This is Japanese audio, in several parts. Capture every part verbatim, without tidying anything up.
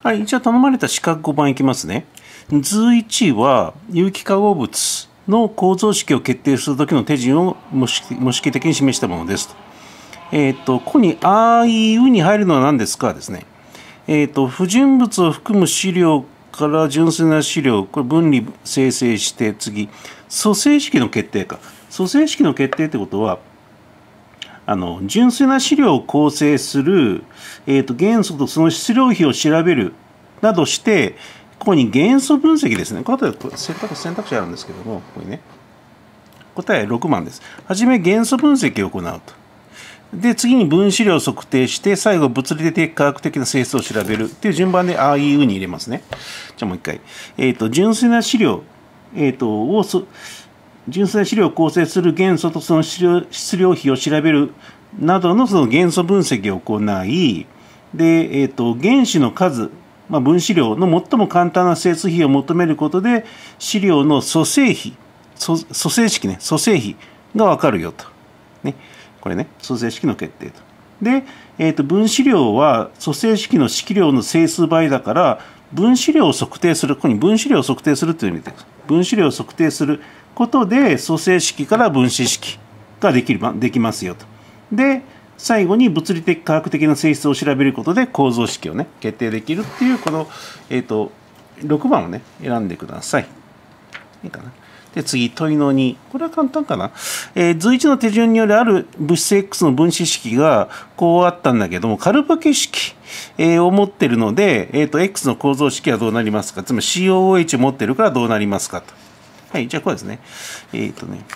はい、じゃあ頼まれた四角ごばんいきますね。図いちは有機化合物の構造式を決定するときの手順を模式模式的に示したものですと。えっ、ー、と、ここにあいうに入るのは何ですかですね。えっ、ー、と、不純物を含む資料から純粋な資料、これ分離生成して、次、組成式の決定か。組成式の決定ってことは、あの純粋な資料を構成する、えー、と元素とその質量比を調べるなどして、ここに元素分析ですね。この後で選択選択肢あるんですけども、ここにね、答えろくばんです。はじめ元素分析を行うと。で、次に分子量を測定して、最後物理的科学的な性質を調べるっていう順番であいうに入れますね。じゃあもう一回。えっ、ー、と、純粋な資料、えっ、ー、と、をそ純粋な資料を構成する元素とその質量、質量比を調べるなどのその元素分析を行い、で、えっ、ー、と、原子の数、まあ、分子量の最も簡単な整数比を求めることで、資料の組成比、組成式ね、組成比がわかるよと。ね。これね、組成式の決定と。で、えっ、ー、と、分子量は組成式の式量の整数倍だから、分子量を測定する、ここに分子量を測定するという意味で、分子量を測定することで組成式から分子式ができるできますよと。で、最後に物理的科学的な性質を調べることで構造式をね、決定できるっていう、この、えっと、ろくばんをね、選んでください。いいかな。で、次、問いのに。これは簡単かな。えー、図いちの手順によるある物質 X の分子式がこうあったんだけども、カルバケ式、えー、を持っているので、えっと、X の構造式はどうなりますか。つまり シーオーオーエイチ を持っているからどうなりますかと。はい、じゃあこれですね。えっ、ー、とね。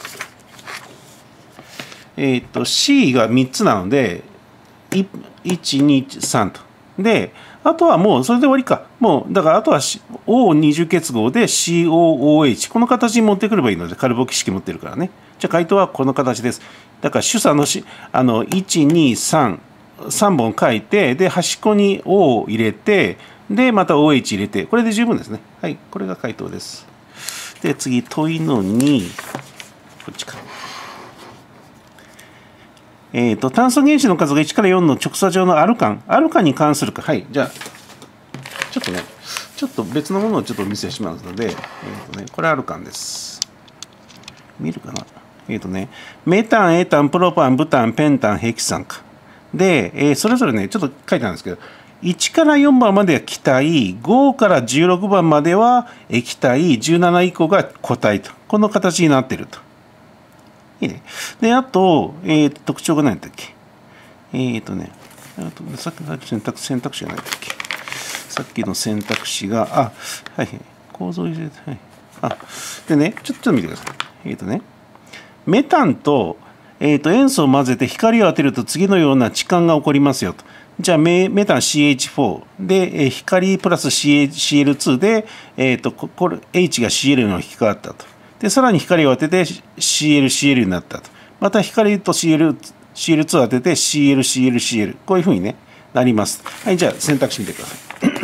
えっ、ー、と、C がみっつなので、いち、に、さんと。で、あとはもうそれで終わりか。もう、だからあとは O 二重結合で シーオーオーエイチ。この形に持ってくればいいので、カルボキ式持ってるからね。じゃあ回答はこの形です。だから主査のし、あの、いち、に、さん、さんぼん書いて、で、端っこに O を入れて、で、また オーエイチ 入れて、これで十分ですね。はい、これが回答です。で、次、問いのに、こっちか。えっと、炭素原子の数がいちからよんの直差上のアルカン。アルカンに関するか。はい。じゃあ、ちょっとね、ちょっと別のものをちょっとお見せしますので、えっとね、これアルカンです。見るかな。えっとね、メタン、エタン、プロパン、ブタン、ペンタン、ヘキサンか。で、えー、それぞれね、ちょっと書いてあるんですけど、いちからよんばんまでは気体、ごからじゅうろくばんまでは液体、じゅうなな以降が固体と。この形になっていると。いいね。で、あと、えー、特徴が何だっけ。えっ、ー、とね、あとさっきの選択選択肢が何だっけ。さっきの選択肢が、あ、はい、構造入れて、はい。あ、でね、ちょっと見てください。えっ、ー、とね、メタンと、えー、と塩素を混ぜて光を当てると次のような置換が起こりますよと。じゃあメ、メタン シーエイチフォー で、えー、光プラス シーエルツー で、えー、とこれ H が シーエル の引き換わったと。で、さらに光を当てて シーエルシーエル になったと。また光と シーエル、シーエルツー を当てて シーエルシーエルシーエル。こういうふうに、ね、なります。はい、じゃあ選択肢見てください。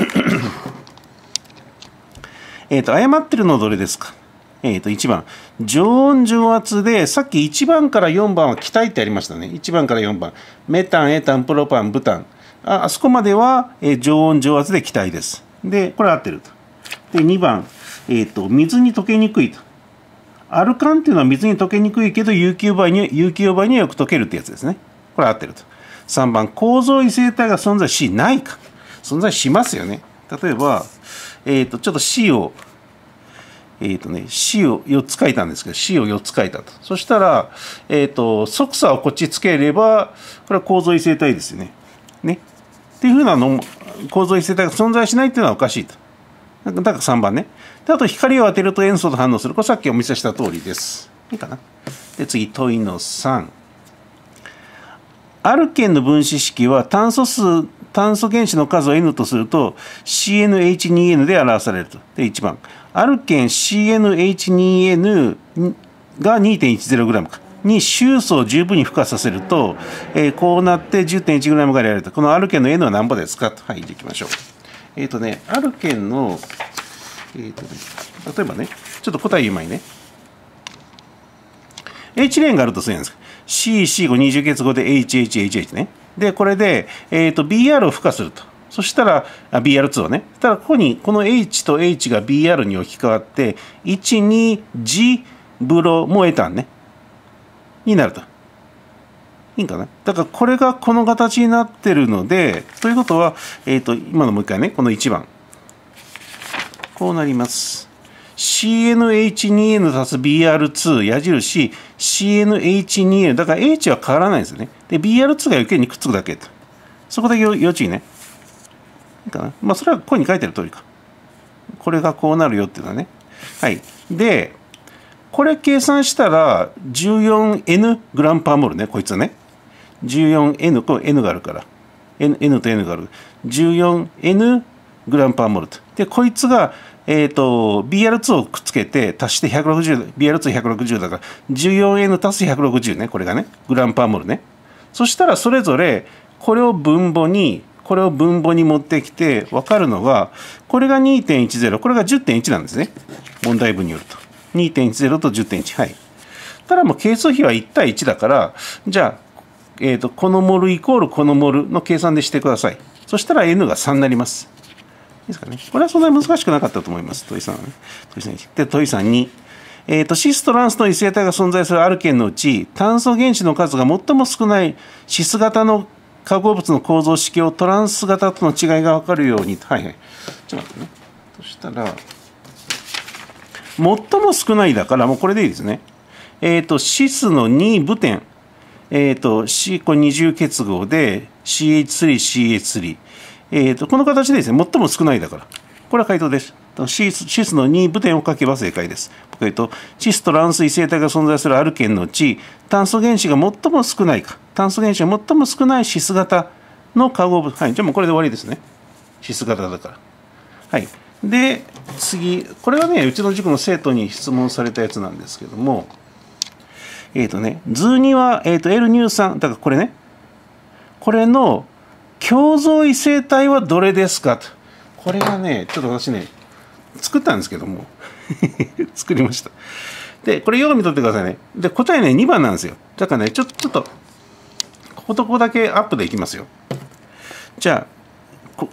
えっと、誤ってるのはどれですか。えっと、いちばん。常温常圧で、さっきいちばんからよんばんは気体ってありましたね。いちばんからよんばん。メタン、エタン、プロパン、ブタン。あ, あそこまでは、えー、常温常圧で気体です。で、これ合ってると。で、にばん。えっと、水に溶けにくいと。アルカンっていうのは水に溶けにくいけど有機溶媒に有機溶媒にはよく溶けるってやつですね。これ合ってると。さんばん、構造異性体が存在しないか。存在しますよね。例えば、えっ、ー、と、ちょっと C を、えっ、ー、とね、C をよっつ書いたんですけど、C をよっつ書いたと。そしたら、えっ、ー、と、側差をこっちつければ、これは構造異性体ですよね。ね。っていうふうなの構造異性体が存在しないっていうのはおかしいと。だからさんばんね。で、あと光を当てると塩素と反応する。これさっきお見せした通りです。いいかな。で、次、問いのさん。アルケンの分子式は炭素数、炭素原子の数を N とすると シーエヌエイチツーエヌ で表されると。で、いちばん。アルケン シーエヌエイチツーエヌ が にてんいちゼログラム か。に周素を十分に付加させると、えー、こうなって じゅってんいちグラム がやれると。このアルケンの N は何ぼですかと。はい、じゃあいきましょう。えっ、ー、とね、アルケンの、えーとね、例えばね、ちょっと答え言う前にね、H レーンがあるとするんですか。シーシーご 二重結合で エイチエイチエイチエイチ ね。で、これで、えーと、ビーアール を付加すると。そうそしたら、ビーアールツー はね。ただ、ここに、この H と H が ビーアール に置き換わって、いち、に、ジ、ブロもエタンね。になると。いいんかな。だから、これがこの形になってるので、ということは、えっと、今のもう一回ね、このいちばん。こうなります。シーエヌエイチツーエヌ 足す ビーアールツー 矢印 シーエヌエイチツーエヌ だから H は変わらないんですよね。で ビーアールツー が余計にくっつくだけと。そこだけ要注意ね。いいかな。まあそれはここに書いてある通りか。これがこうなるよっていうのはね。はい。でこれ計算したら じゅうよんエヌ グラムパーモルね、こいつはね。じゅうよんエヌ、これ N があるから。N, N と N がある。じゅうよんエヌ グラムパーモルと。でこいつがえっと、ビーアールツー をくっつけて足してひゃくろくじゅう、ビーアールツーひゃくろくじゅう だから じゅうよんエヌ 足すひゃくろくじゅうね、これがね、グラムパーモルね。そしたらそれぞれ、これを分母に、これを分母に持ってきて、分かるのが、これが にてんいちゼロ、これが じゅってんいち なんですね。問題文によると。にてんいちゼロ と じゅってんいち。はい。ただもう係数比はいち対いちだから、じゃあ、えっと、このモルイコールこのモルの計算でしてください。そしたら N がさんになります。いいですかね。これはそんなに難しくなかったと思います。問いさんはね。問いさんいち。で、問いさんに。えっと、シスとランスの異性体が存在するある圏のうち、炭素原子の数が最も少ないシス型の化合物の構造式をトランス型との違いが分かるように。はいはい。ちょっと待ってね。そしたら、最も少ないだから、もうこれでいいですね。えっと、シスのに部点。えっと、C、これ二重結合で シーエイチスリー、シーエイチスリー。えー、とこの形でですね、最も少ないだから。これは回答です。シス、シスのに部点を書けば正解です。僕は言うと、シスとランス異性体が存在するある圏のうち、炭素原子が最も少ないか、炭素原子が最も少ないシス型の化合物。はい、じゃあもうこれで終わりですね。シス型だから。はい。で、次、これはね、うちの塾の生徒に質問されたやつなんですけども、えっ、ー、とね、図には、えっ、ー、と、L 乳酸、だからこれね、これの、共造異性体はどれですかと。これがね、ちょっと私ね、作ったんですけども。作りました。で、これよく見とってくださいね。で、答えね、にばんなんですよ。だからね、ちょっと、ちょっと、こことここだけアップでいきますよ。じゃあ、こ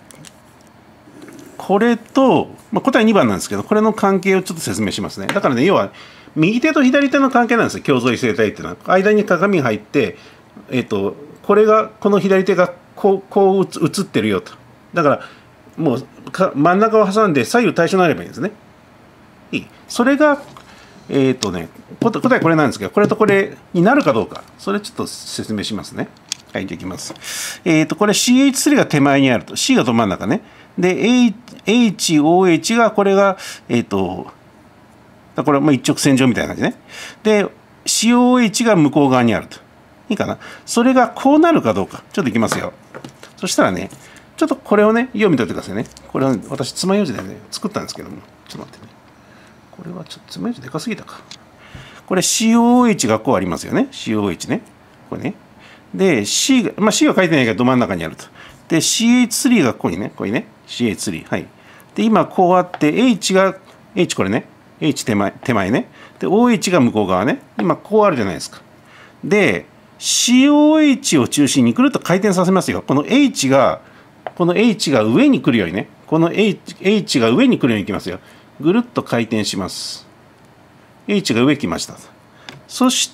これと、まあ、答えにばんなんですけど、これの関係をちょっと説明しますね。だからね、要は、右手と左手の関係なんですよ、共造異性体っていうのは。間に鏡が入って、えっと、これが、この左手が、こう、こう映ってるよと。だから、もうか真ん中を挟んで左右対称になればいいんですね。いい。それが、えっとね、答えこれなんですけど、これとこれになるかどうか。それちょっと説明しますね。はい、できます。えっと、これ シーエイチスリー が手前にあると。C がど真ん中ね。で、エイチオーエイチ が、これが、えっと、これは一直線上みたいな感じね。で、シーオーエイチ が向こう側にあると。いいかな。それがこうなるかどうか。ちょっといきますよ。そしたらね、ちょっとこれをね、読み取ってくださいね。これは、ね、私、爪楊枝でね、作ったんですけども。ちょっと待ってね。これはちょっと爪楊枝でかすぎたか。これ シーオーエイチ がこうありますよね。シーオーエイチ ね。これね。で、C が、まあ C は書いてないけど、ど真ん中にあると。で、シーエイチスリー がここにね、ここにね。シーエイチスリー。はい。で、今こうあって、H が、H これね。H 手前、手前ね。で、オーエイチ が向こう側ね。今こうあるじゃないですか。で、シーオーエイチ を中心にぐるっと回転させますよ。この H が、この H が上に来るようにね。この H, H が上に来るようにいきますよ。ぐるっと回転します。H が上来ました。そして、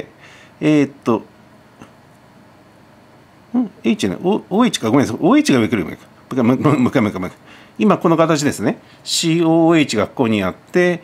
えー、っと、ん H ね、OH か、ごめんなさい。OH が上来るように。もう一回、もう一回、もう一回。今この形ですね。シーオーエイチ がここにあって、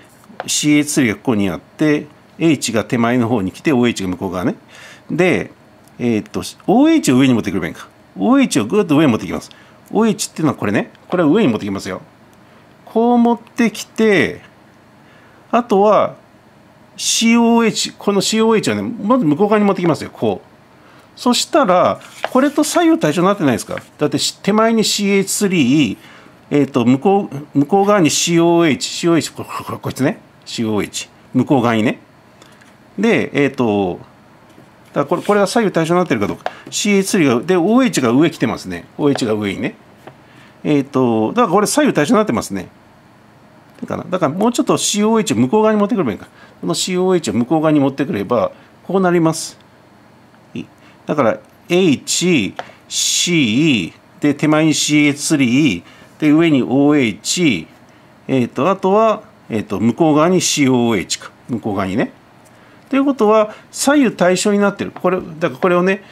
シーエイチスリー がここにあって、H が手前の方に来て、オーエイチ が向こう側ね。で、えー、っと、オーエイチ を上に持ってくればいいんか。オーエイチ をぐっと上に持ってきます。オーエイチ っていうのはこれね。これは上に持ってきますよ。こう持ってきて、あとは シーオーエイチ、この シーオーエイチ はね、まず向こう側に持ってきますよ。こう。そしたら、これと左右対称になってないですか。だって手前に シーエイチスリー、えっと、向こう、向こう側に シーオーエイチ、シーオーエイチ、これ、これ、こいつね。シーオーエイチ。向こう側にね。で、えっと、だこれ、これは左右対称になってるかどうか。シーエイチスリー が、で、オーエイチ が上来てますね。オーエイチ が上にね。えっと、だからこれ左右対称になってますね。だから、だからもうちょっと シーオーエイチ を向こう側に持ってくればいいか。この シーオーエイチ を向こう側に持ってくれば、こうなります。だから、H、C、 で、手前に シーエイチスリー、で、上に オーエイチ、えっと、あとは、えっと、向こう側に シーオーエイチ か。向こう側にね。ということは、左右対称になってる。これ、だからこれをね、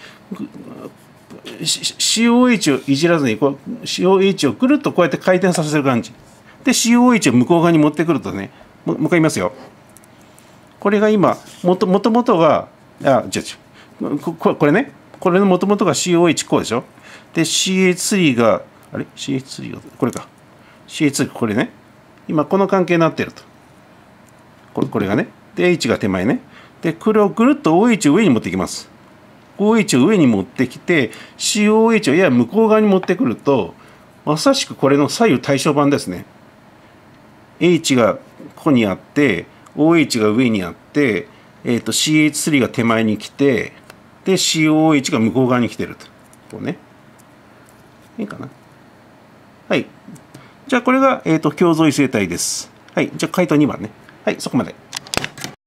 シーオーエイチ をいじらずに、こう シーオーエイチ をぐるっとこうやって回転させる感じ。で、シーオーエイチ を向こう側に持ってくるとね、もう一回言いますよ。これが今、もともともとが、あ、違う違う。ここれね、これのもともとが シーオーエイチ こうでしょ。で、シーエイチスリー が、あれ ?シーエイチスリー が、これか。シーエイチスリー これね。今、この関係になってると。これこれがね。で、H が手前ね。で、これをぐるっと オーエイチ を上に持ってきます。オーエイチ を上に持ってきて、シーオーエイチ をやや向こう側に持ってくると、まさしくこれの左右対称版ですね。H がここにあって、オーエイチ が上にあって、えっと、シーエイチスリー が手前に来て、で、シーオーエイチ が向こう側に来てると。こうね。いいかな。はい。じゃあ、これが、えっと、共造異性体です。はい。じゃあ、回答にばんね。はい、そこまで。